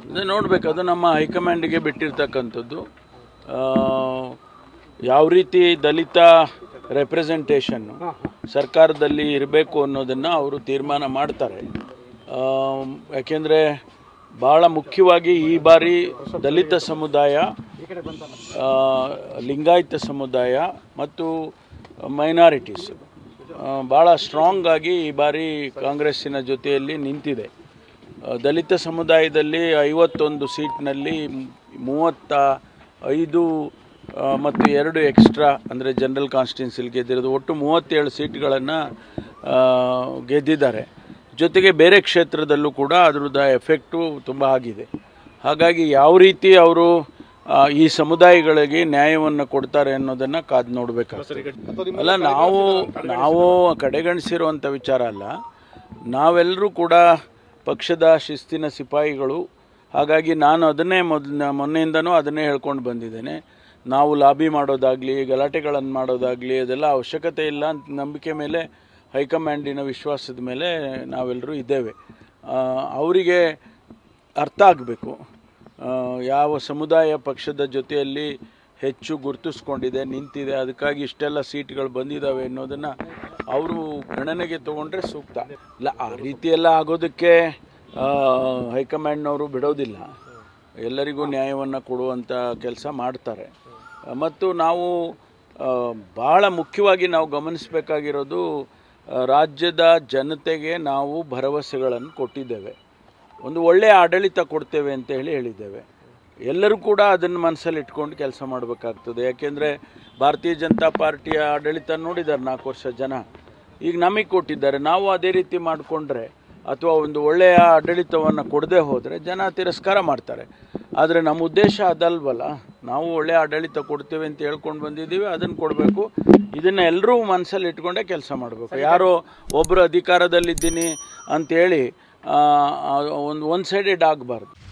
ನೋಡಬೇಕು, ಅದು ನಮ್ಮ ಹೈಕಮಾಂಡಿಗೆ ಬಿಟ್ಟಿರ್ತಕ್ಕಂಥದ್ದು. ಯಾವ ರೀತಿ ದಲಿತ ರೆಪ್ರೆಸೆಂಟೇಷನ್ನು ಸರ್ಕಾರದಲ್ಲಿ ಇರಬೇಕು ಅನ್ನೋದನ್ನು ಅವರು ತೀರ್ಮಾನ ಮಾಡ್ತಾರೆ. ಯಾಕೆಂದರೆ ಭಾಳ ಮುಖ್ಯವಾಗಿ ಈ ಬಾರಿ ದಲಿತ ಸಮುದಾಯ, ಲಿಂಗಾಯತ ಸಮುದಾಯ ಮತ್ತು ಮೈನಾರಿಟೀಸ್ ಭಾಳ ಸ್ಟ್ರಾಂಗ್ ಆಗಿ ಈ ಬಾರಿ ಕಾಂಗ್ರೆಸ್ಸಿನ ಜೊತೆಯಲ್ಲಿ ನಿಂತಿದೆ. ದಲಿತ ಸಮುದಾಯದಲ್ಲಿ 51 ಸೀಟ್ನಲ್ಲಿ 35 ಮತ್ತು 2 ಎಕ್ಸ್ಟ್ರಾ ಅಂದರೆ ಜನರಲ್ ಕಾನ್ಸ್ಟಿಟ್ಯೂನ್ಸಿಲಿ ಗೆದ್ದಿರೋದು, ಒಟ್ಟು 37 ಸೀಟ್ಗಳನ್ನು ಗೆದ್ದಿದ್ದಾರೆ. ಜೊತೆಗೆ ಬೇರೆ ಕ್ಷೇತ್ರದಲ್ಲೂ ಕೂಡ ಅದರದ್ದು ಎಫೆಕ್ಟು ತುಂಬ ಆಗಿದೆ. ಹಾಗಾಗಿ ಯಾವ ರೀತಿ ಅವರು ಈ ಸಮುದಾಯಗಳಿಗೆ ನ್ಯಾಯವನ್ನು ಕೊಡ್ತಾರೆ ಅನ್ನೋದನ್ನು ಕಾದು ನೋಡಬೇಕಾಗ್ತದೆ. ಅಲ್ಲ, ನಾವು ಕಡೆಗಣಿಸಿರುವಂಥ ವಿಚಾರ ಅಲ್ಲ, ನಾವೆಲ್ಲರೂ ಕೂಡ ಪಕ್ಷದ ಶಿಸ್ತಿನ ಸಿಪಾಯಿಗಳು. ಹಾಗಾಗಿ ನಾನು ಅದನ್ನೇ ಮೊನ್ನೆಯಿಂದನೂ ಅದನ್ನೇ ಹೇಳ್ಕೊಂಡು ಬಂದಿದ್ದೇನೆ. ನಾವು ಲಾಬಿ ಮಾಡೋದಾಗಲಿ, ಗಲಾಟೆಗಳನ್ನು ಮಾಡೋದಾಗಲಿ ಅದೆಲ್ಲ ಅವಶ್ಯಕತೆ ಇಲ್ಲ ಅಂತ ನಂಬಿಕೆ ಮೇಲೆ, ಹೈಕಮಾಂಡಿನ ವಿಶ್ವಾಸದ ಮೇಲೆ ನಾವೆಲ್ಲರೂ ಇದ್ದೇವೆ. ಅವರಿಗೆ ಅರ್ಥ ಆಗಬೇಕು ಯಾವ ಸಮುದಾಯ ಪಕ್ಷದ ಜೊತೆಯಲ್ಲಿ ಹೆಚ್ಚು ಗುರುತಿಸ್ಕೊಂಡಿದೆ, ನಿಂತಿದೆ, ಅದಕ್ಕಾಗಿ ಇಷ್ಟೆಲ್ಲ ಸೀಟ್ಗಳು ಬಂದಿದ್ದಾವೆ ಅನ್ನೋದನ್ನು ಅವರು ಗಣನೆಗೆ ತೊಗೊಂಡ್ರೆ ಸೂಕ್ತ. ಇಲ್ಲ, ಆ ರೀತಿಯೆಲ್ಲ ಆಗೋದಕ್ಕೆ ಹೈಕಮಾಂಡ್ನವರು ಬಿಡೋದಿಲ್ಲ. ಎಲ್ಲರಿಗೂ ನ್ಯಾಯವನ್ನು ಕೊಡುವಂಥ ಕೆಲಸ ಮಾಡ್ತಾರೆ. ಮತ್ತು ನಾವು ಭಾಳ ಮುಖ್ಯವಾಗಿ ನಾವು ಗಮನಿಸಬೇಕಾಗಿರೋದು, ರಾಜ್ಯದ ಜನತೆಗೆ ನಾವು ಭರವಸೆಗಳನ್ನು ಕೊಟ್ಟಿದ್ದೇವೆ. ಒಂದು ಒಳ್ಳೆಯ ಆಡಳಿತ ಕೊಡ್ತೇವೆ ಅಂತ ಹೇಳಿದ್ದೇವೆ. ಎಲ್ಲರೂ ಕೂಡ ಅದನ್ನು ಮನಸ್ಸಲ್ಲಿ ಇಟ್ಕೊಂಡು ಕೆಲಸ ಮಾಡಬೇಕಾಗ್ತದೆ. ಯಾಕೆಂದರೆ ಭಾರತೀಯ ಜನತಾ ಪಾರ್ಟಿಯ ಆಡಳಿತ ನೋಡಿದ್ದಾರೆ 4 ವರ್ಷ ಜನ, ಈಗ ನಮಗೆ ಕೊಟ್ಟಿದ್ದಾರೆ. ನಾವು ಅದೇ ರೀತಿ ಮಾಡಿಕೊಂಡ್ರೆ ಅಥವಾ ಒಂದು ಒಳ್ಳೆಯ ಆಡಳಿತವನ್ನು ಕೊಡದೆ ಹೋದರೆ ಜನ ತಿರಸ್ಕಾರ ಮಾಡ್ತಾರೆ. ಆದರೆ ನಮ್ಮ ಉದ್ದೇಶ ಅದಲ್ವಲ್ಲ, ನಾವು ಒಳ್ಳೆಯ ಆಡಳಿತ ಕೊಡ್ತೇವೆ ಅಂತ ಹೇಳ್ಕೊಂಡು ಬಂದಿದ್ದೀವಿ, ಅದನ್ನು ಕೊಡಬೇಕು. ಇದನ್ನು ಎಲ್ಲರೂ ಮನಸ್ಸಲ್ಲಿ ಇಟ್ಕೊಂಡೇ ಕೆಲಸ ಮಾಡಬೇಕು. ಯಾರೋ ಒಬ್ಬರು ಅಧಿಕಾರದಲ್ಲಿದ್ದೀನಿ ಅಂಥೇಳಿ ಒಂದು ಒನ್ ಸೈಡೆಡ್ ಆಗಬಾರ್ದು.